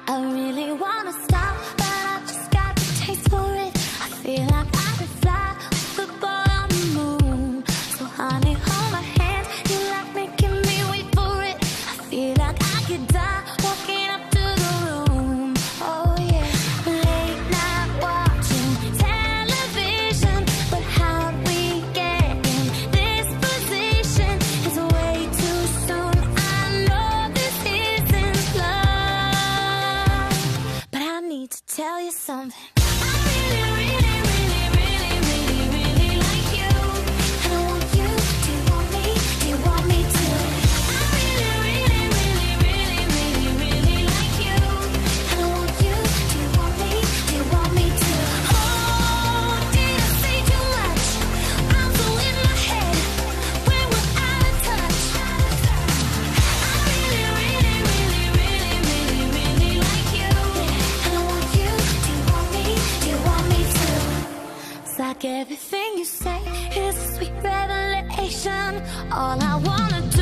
I really wanna stop, but I just got the taste for it. I feel like I could fly with the boy on the moon. So honey, hold my hand, you like making me wait for it. I feel like I could die walking up to the room. Oh yeah, late night watching television, but how we get in this position is way too soon. I know this isn't love, but I need to tell you something. I really, really, really, really, really, really like you, and I want you. Do you want me? Do you want me to? I really, really, really, really, really, really like you, and I want you. Do you want me? Do you want me to? Oh, did I say too much? I'm so in my head when we're out of touch. I really, really, really, really, really, really like you, and I want you. Do you want me? Do you want me to? It's like everything you say is a sweet revelation. All I wanna do